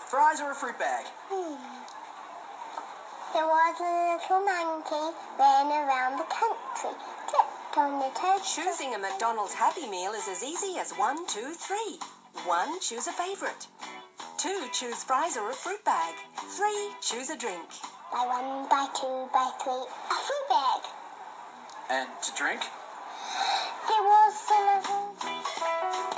Fries or a fruit bag? There was a little monkey ran around the country, tripped on the toast. Choosing a McDonald's Happy Meal is as easy as 1, 2, 3. 1, choose a favourite. 2, choose fries or a fruit bag. 3, choose a drink. By 1, by 2, by 3, a fruit bag. And to drink? There was a little